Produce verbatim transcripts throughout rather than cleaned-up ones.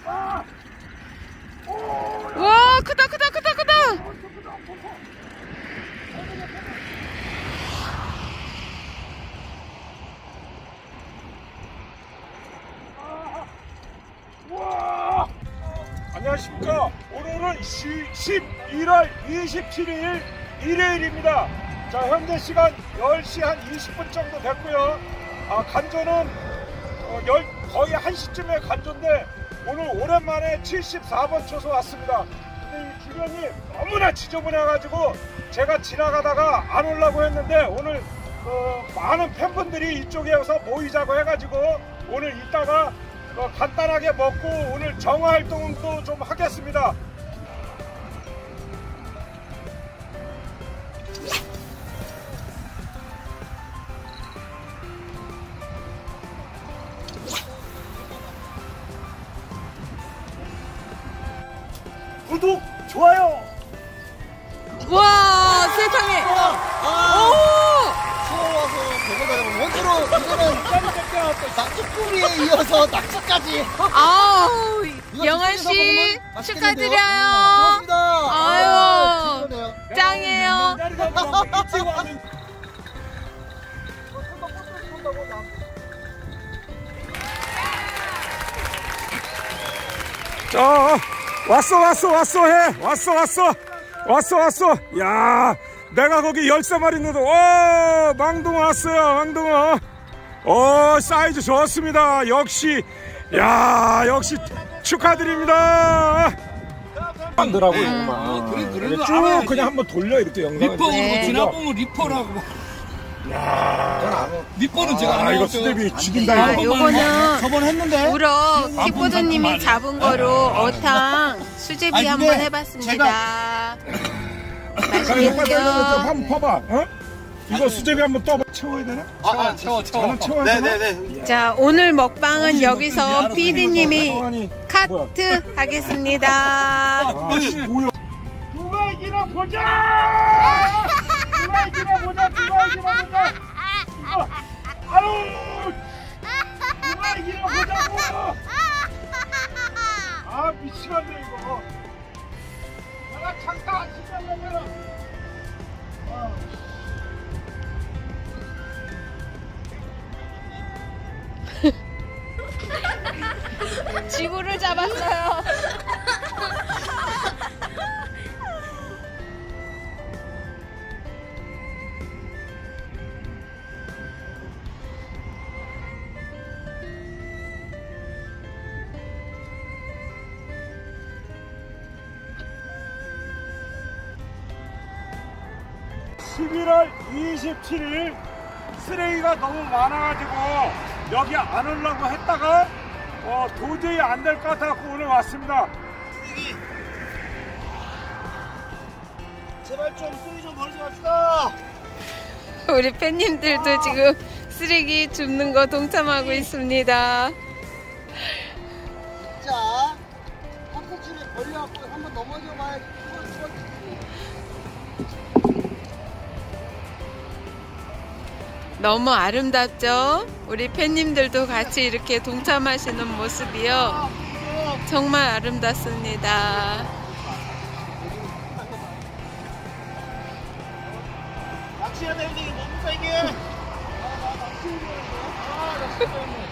와, 크다, 크다, 크다, 크다. 와! 안녕하십니까. 오늘은 십일월 이십칠일 일요일입니다. 자, 현재 시간 열 시 한 이십 분 정도 됐고요. 아, 간조는 어, 열, 거의 한 시쯤에 간조인데 오늘 오랜만에 칠십사 번 초소 왔습니다. 근데 이 주변이 너무나 지저분해가지고 제가 지나가다가 안 오려고 했는데 오늘 어, 많은 팬분들이 이쪽에서 모이자고 해가지고 오늘 이따가 어, 간단하게 먹고 오늘 정화활동도 좀 하겠습니다. 구독, 좋아요. 와, 세상에. 아, 오! 추워서 배고파요. 원으로 이거는 낙지꾸리에 이어서 낙지까지. 아우, 이거 영환 집에서 씨 먹으면 맛있겠는데요? 축하드려요. 고맙습니다. 아유, 시원해요. 짱이에요. 자, 왔어 왔어 왔어 해 왔어 왔어 왔어 왔어. 야, 내가 거기 열세 마리 있는데 오, 망둥어 왔어요. 망둥어. 오, 사이즈 좋습니다. 역시, 야, 역시 축하드립니다. 만더라고 이거만. 그래, 그래도 쭉 알아야지. 그냥 한번 돌려 이렇게 영상을. 리퍼 네. 그러고 지나보면 리퍼라고. 야, 리퍼는 제가 아, 안 이거 해봤어요. 수제비 죽인다 아, 이거. 요거는 저번 했는데. 우럭 킥보드님이 잡은 거로 어탕 수제비 아니, 한번 근데 해봤습니다. 자, 이거 맛있겠죠? 한번 봐봐. 어? 이거 수제비 한번 떠봐. 채워야 되나? 아, 채워, 채워. 저는 채워야 되나? 네네네. 자, 오늘 먹방은 여기서 피디님이 아니, 카트 하겠습니다. 아, 씨, 뭐야? 누가 이기나 보자! 누가 이기나 보자! 누가 이기나 보자! 이거, 아유! 누가 이기나 보자고! 아, 미치겠네, 이거. 내가 잠깐 안 치려면, 아. 지구를 잡았어요. 십일월 이십칠일 쓰레기가 너무 많아가지고 여기 안 오려고 했다가 어, 도저히 안 될 것 같아서 오늘 왔습니다. 제발 좀 쓰레기 좀 버리지 맙시다. 우리 팬님들도 지금 쓰레기 줍는 거 동참하고 있습니다. 자, 한 포치를 벌려갖고 한번 넘어져 봐야 너무 아름답죠? 우리 팬님들도 같이 이렇게 동참하시는 모습이요. 정말 아름답습니다. 낚시해야 되는데 이게 뭡니까 이게? 아, 낚시해야 되는데. 아, 낚시해야 되는데.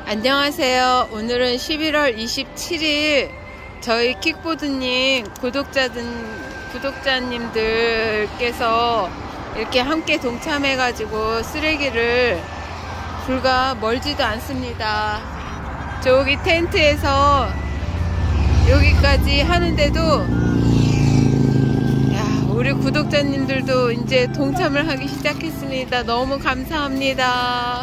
안녕하세요. 오늘은 십일월 이십칠일 저희 킥보드님 구독자들, 구독자님들께서 이렇게 함께 동참해가지고 쓰레기를 불과 멀지도 않습니다. 저기 텐트에서 여기까지 하는데도 야, 우리 구독자님들도 이제 동참을 하기 시작했습니다. 너무 감사합니다.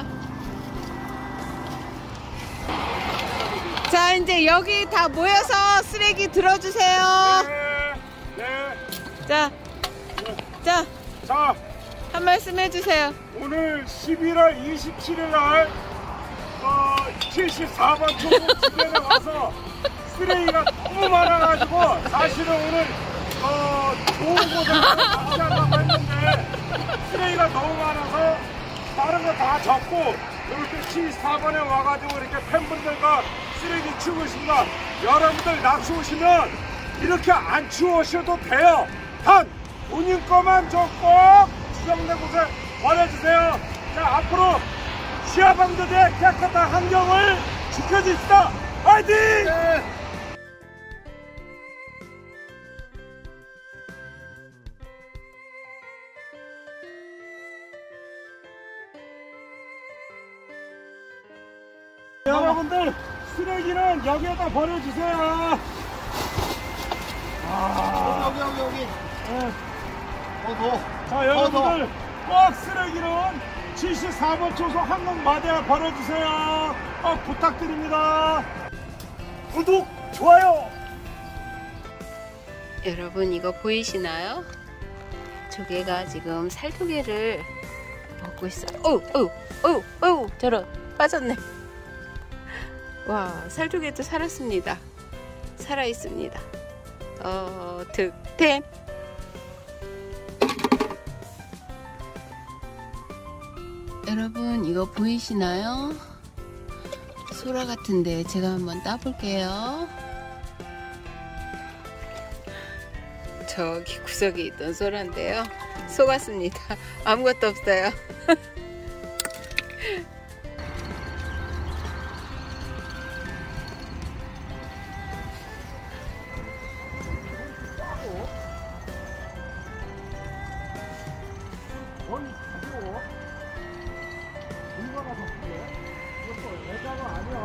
자, 이제 여기 다 모여서 쓰레기 들어주세요. 네. 네. 자, 자, 자, 한 말씀 해주세요. 오늘 십일월 이십칠일날 어, 칠십사 번 초보 주변에 와서 쓰레기가 너무 많아가지고 사실은 오늘 어, 좋은 곳을 같이 하려고 했는데 쓰레기가 너무 많아서 다른 거 다 적고 이렇게 칠십사 번에 와가지고 이렇게 팬분들과 쓰레기 치우고 있습니다. 여러분들 낚시 오시면 이렇게 안 치우셔도 돼요. 단 본인 거만 좀 꼭 지정된 곳에 버려주세요. 자, 앞으로 시아방조제 깨끗한 환경을 지켜줍시다. 화이팅! 네. 여러분들 쓰레기는 여기에다 버려주세요. 아, 여기 여기 여기. 네. 어, 너. 자, 여러분들 꼭 쓰레기는 칠십사 번 초소 한국마대에 버려주세요. 꼭 부탁드립니다. 구독, 좋아요. 여러분 이거 보이시나요? 조개가 지금 살조개를 먹고 있어요. 어우 어우 어우 어우 저런 빠졌네. 와, 살조개도 살았습니다. 살아있습니다. 어, 득템. 여러분 이거 보이시나요? 소라 같은데 제가 한번 따볼게요. 저기 구석에 있던 소라인데요. 속았습니다. 아무것도 없어요. 거의 가지고 물건하고 그게 이것도 애자가 아니야.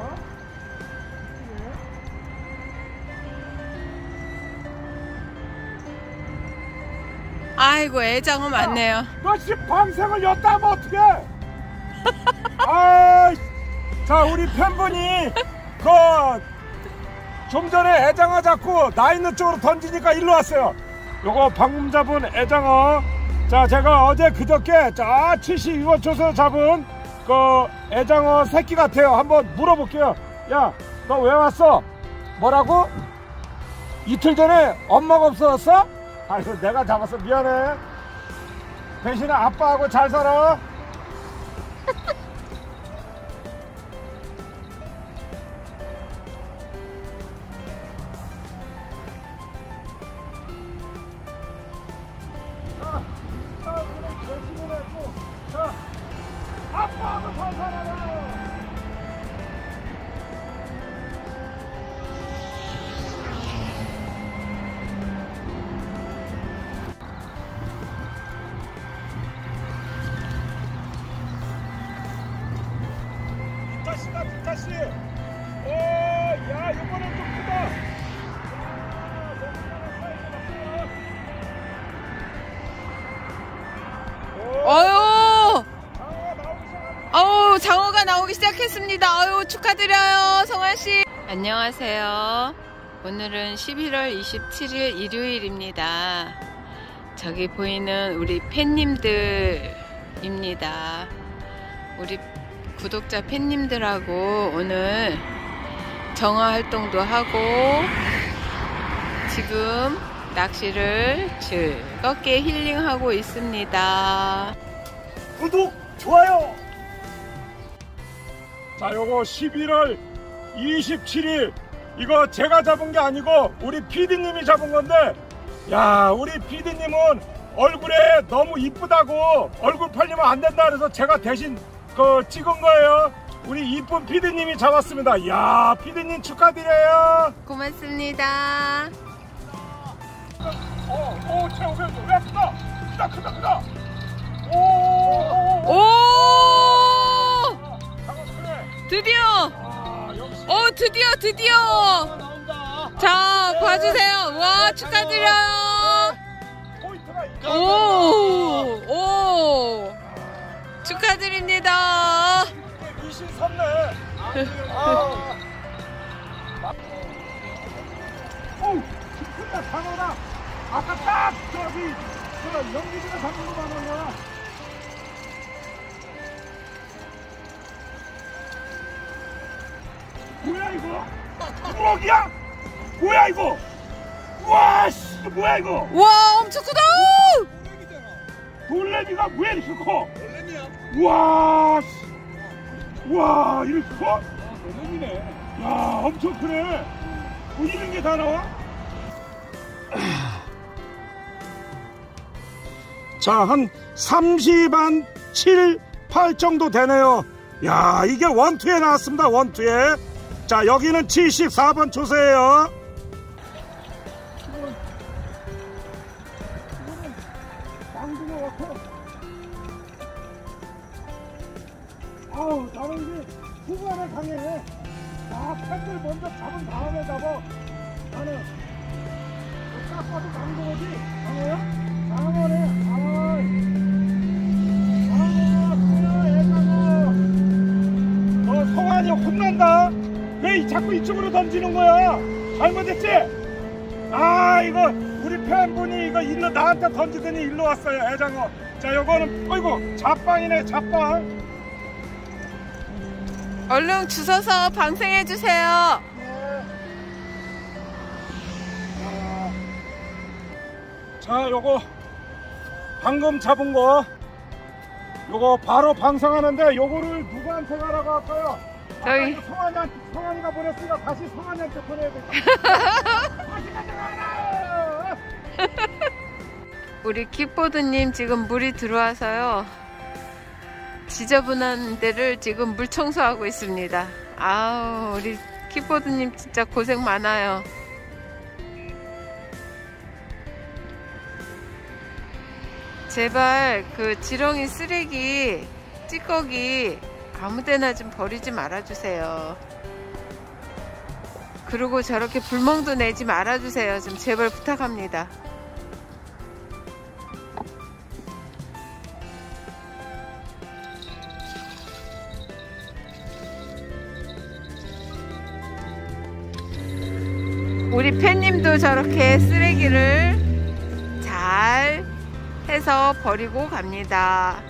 아이고, 애장어 많네요. 너 지금 방생을 엿다 하면 어떡해? 아, 자, 우리 팬분이 그 좀 전에 애장어 잡고 나 있는 쪽으로 던지니까 일로 왔어요. 요거 방금 잡은 애장어. 자, 제가 어제 그저께 자 칠십이 번 초서 잡은 그 애장어 새끼 같아요. 한번 물어볼게요. 야, 너 왜 왔어? 뭐라고? 이틀 전에 엄마가 없어졌어? 아이고, 내가 잡았어. 미안해. 대신에 아빠하고 잘 살아. 아빠하고 잘 살아라. 자식아, 자식. 오, 야, 이번엔 좀 크다. 야, 너무 많아. 어유, 오, 어우, 장어가 나오기 시작했습니다. 어유, 축하드려요, 성환씨. 안녕하세요. 오늘은 십일월 이십칠일 일요일입니다. 저기 보이는 우리 팬님들입니다. 우리 구독자 팬님들하고 오늘 정화 활동도 하고 지금 낚시를 즐겁게 힐링하고 있습니다. 구독, 좋아요. 자, 요거 십일월 이십칠일 이거 제가 잡은 게 아니고 우리 피디님이 잡은 건데, 야, 우리 피디님은 얼굴에 너무 이쁘다고 얼굴 팔리면 안 된다 그래서 제가 대신 그 찍은 거예요. 우리 이쁜 피디님이 잡았습니다. 이야, 피디님 축하드려요. 고맙습니다. 어, 오, 최고, 최고. 야, 크다. 크다, 크다, 크다. 오, 오, 오. 오! 장어 크네. 드디어! 아, 역시. 오, 드디어, 드디어! 나온다. 자, 봐주세요. 와, 축하드려요. 포인트가 있다. 오! 오! 축하드립니다. 미신 섰네. 아. 오, 크다, 장어다. 아까 딱 저기 저 연기지가 잡는 거 봐봐요. 뭐야 이거? 부럭이야? 뭐야 이거? 우와 씨, 이거 뭐야 이거? 와, 엄청 크다! 돌레미가 왜 이렇게 커? 원래미야. 우와 씨. 우와 이렇게 커? 원래미네. 야 엄청 크네. 뭐 이런 게 다 나와? 자, 한 삼십 한 칠, 팔 정도 되네요. 야, 이게 원투에 나왔습니다. 원투에. 자, 여기는 칠십사 번 초세예요. 아우, 나는 이제 후반에 강해. 아, 팬들 먼저 잡은 다음에 잡아. 나는 딱 봐도 강도지. 강해요? 강하네. 아이. 강어, 강어, 애강어. 너 성환이 혼난다. 왜 자꾸 이쪽으로 던지는 거야? 잘못했지? 아, 이거 우리 팬분이 이거 일로 나한테 던지더니 일로 왔어요. 애장어. 자, 요거는 어이구 잡방이네, 잡방. 얼른 주워서 방생해주세요. 자, 요거 방금 잡은 거 요거 바로 방생하는데 요거를 누구한테 가라고 할까요? 저희 성환이한테, 성환이가 보냈으니까 다시 성환이한테 보내야 돼. 다시 가져가라. 우리 킥보드님 지금 물이 들어와서요. 지저분한 데를 지금 물 청소하고 있습니다. 아우, 우리 킥보드님 진짜 고생 많아요. 제발 그 지렁이 쓰레기 찌꺼기 아무데나 좀 버리지 말아주세요. 그리고 저렇게 불멍도 내지 말아주세요. 좀 제발 부탁합니다. 우리 팬님도 저렇게 쓰레기를 잘 해서 버리고 갑니다.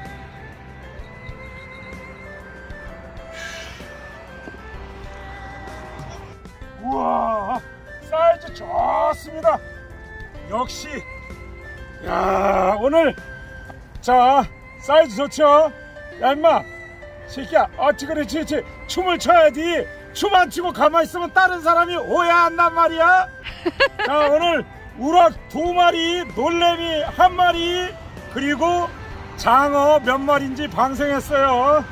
우와, 사이즈 좋습니다. 역시. 야, 오늘 자 사이즈 좋죠? 야, 임마 새끼야, 어찌 그렇지, 그렇지. 춤을 춰야지. 춤 안 추고 가만히 있으면 다른 사람이 오해한단 말이야. 자, 오늘 우럭 두 마리, 놀래미 한 마리, 그리고 장어 몇 마리인지 방생했어요.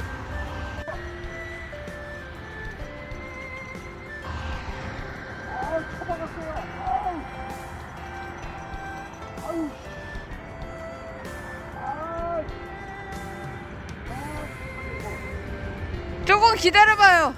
아우, 쳐박았어요. 아우. 아우. 아우. 조금 기다려봐요.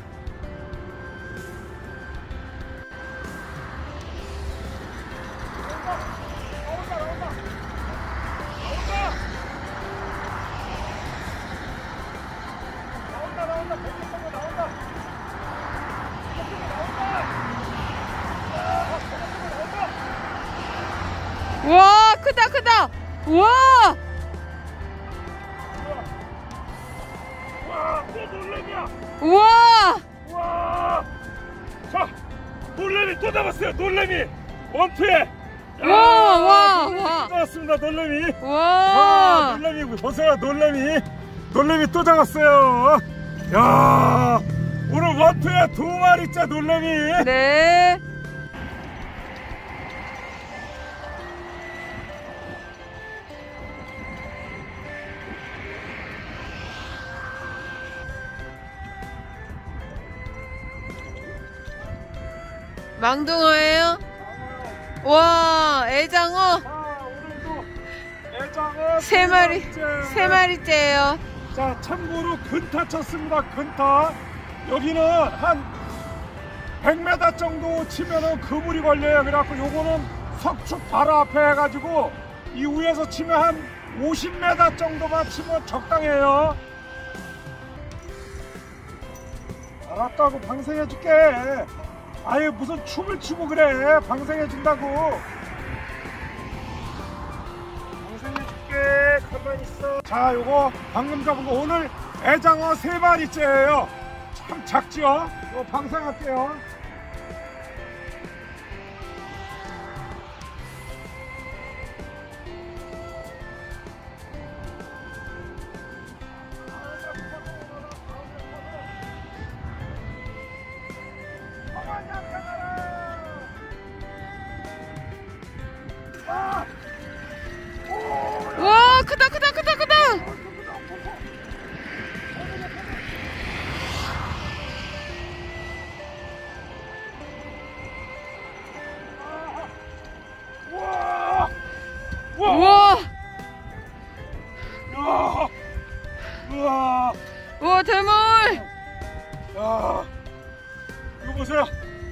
와, 크다 크다. 와, 와, 또 놀래미야. 우와. 와, 자, 놀래미 또 잡았어요. 놀래미 원투에. 와, 와, 와. 또 잡았습니다. 놀래미. 와, 와. 놀래미 보세요. 놀래미, 놀래미 또 잡았어요. 야, 오늘 원투에 두 마리째 놀래미. 네. 망둥어예요? 와, 애장어 자, 오늘도 애장어 세 마리, 마리째. 세 마리째예요. 자, 참고로 근타 쳤습니다. 근타. 여기는 한 백 미터 정도 치면은 그물이 걸려요. 그래갖고 요거는 석축 바로 앞에 해가지고 이 위에서 치면 한 오십 미터 정도만 치면 적당해요. 알았다고 방생해줄게. 아예 무슨 춤을 추고 그래. 방생해준다고. 방생해줄게. 가만히 있어. 자, 요거 방금 잡은 거 오늘 애장어 세 마리째예요. 참 작죠? 이거 방생할게요. 와, 크다, 크다, 크다, 크다. 우와! 우와, 우와! 우와! 우와, 대물. 야, 이거 보세요.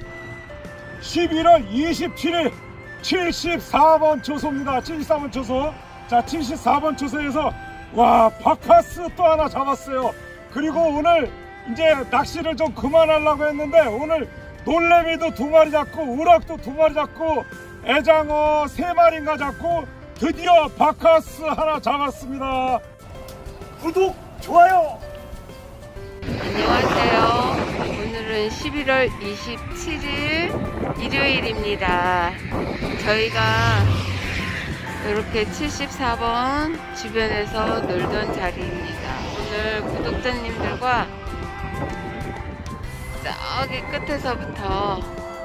십일월 이십칠일 칠십사 번 초소입니다. 칠십사 번 초소. 자, 칠십사 번 초소에서 와, 바카스 또 하나 잡았어요. 그리고 오늘 이제 낚시를 좀 그만하려고 했는데 오늘 놀래미도 두 마리 잡고 우럭도 두 마리 잡고 애장어 세 마리인가 잡고 드디어 바카스 하나 잡았습니다. 구독, 좋아요. 안녕하세요. 오늘은 십일월 이십칠일 일요일입니다. 저희가 이렇게 칠십사 번 주변에서 놀던 자리입니다. 오늘 구독자님들과 저기 끝에서부터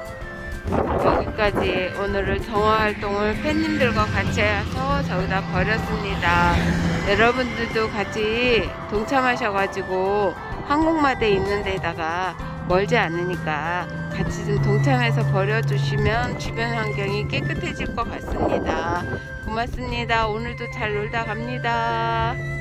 여기까지 오늘을 정화활동을 팬님들과 같이 해서 저기다 버렸습니다. 여러분들도 같이 동참하셔가지고 한국마대 있는 데다가 멀지 않으니까 같이 좀 동참해서 버려주시면 주변 환경이 깨끗해질 것 같습니다. 고맙습니다. 오늘도 잘 놀다 갑니다.